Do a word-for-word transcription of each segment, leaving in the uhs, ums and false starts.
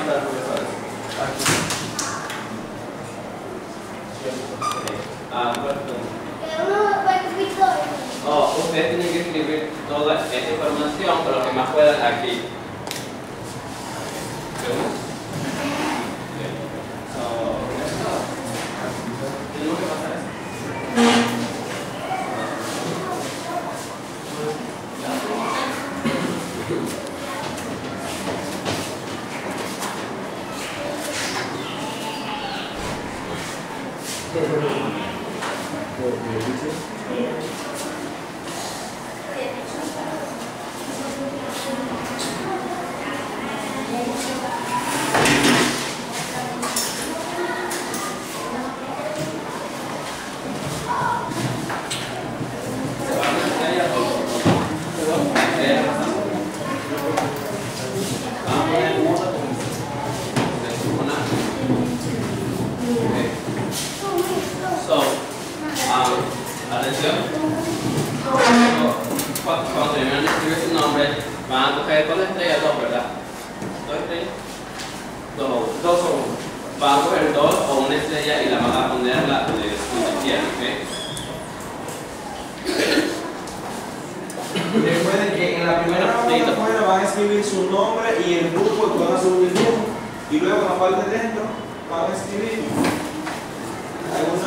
estar, profesores? Aquí. Ah, perfecto. Oh, ustedes tienen que escribir toda esta información, pero lo que más puedan aquí. Tenemos que pasar eso. Cuando terminan de escribir su nombre, van a coger dos estrellas, dos, ¿verdad? ¿Dos estrellas? Dos, dos o uno. Van a coger dos o una estrella y la van a poner la de su izquierda, ¿ok? Recuerden que en la primera parte afuera van a escribir su nombre y el grupo que van a subir el grupo. Y luego en la parte de dentro van a escribir alguna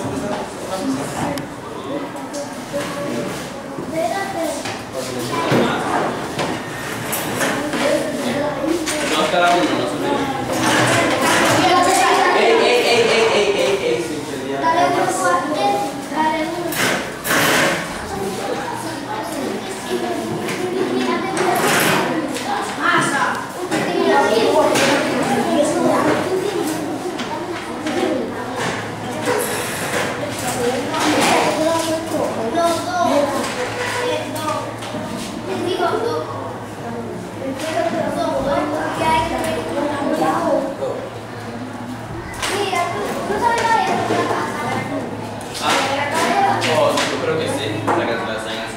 No, cada uno, no se ¡Ey, ey, ey, ey, ey, ey, ey! Dale un cuarto, dale uno. Oh, yo creo que sí, la que se la hacen es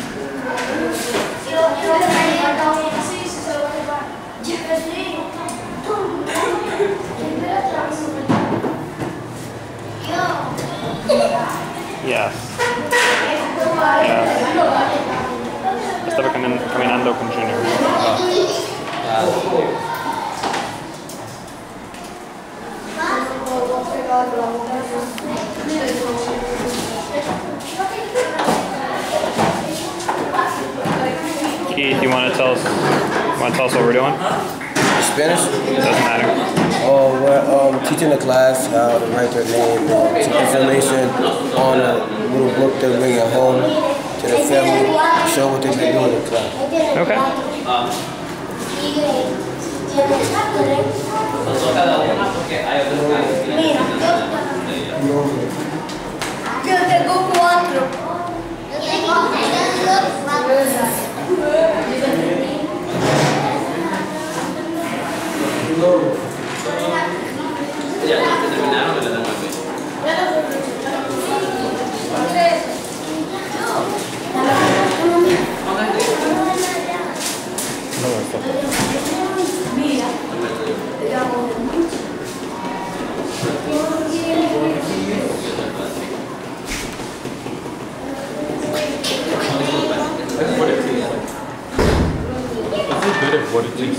Yeah. Yeah. Estaba camin caminando con Junior. Keith, you want to tell us? Want to tell us what we're doing? Spanish? It doesn't matter. Oh, we're um, teaching the class how to write their name, um, some information on a little book they're bringing home to their family, show what they've been doing in class. Okay. Yo tengo cuatro. Yo tengo cuatro. Ya, ya terminaron, me la dan aquí. Mira. Bit of what it takes.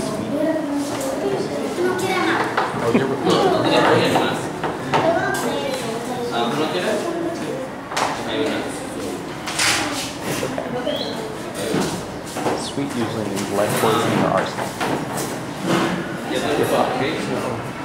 Oh, you're No, no tiene alguien más. Ah, ¿tú no quieres? Hay una. Sweet usually means life poison in the arsenal. Ya te lo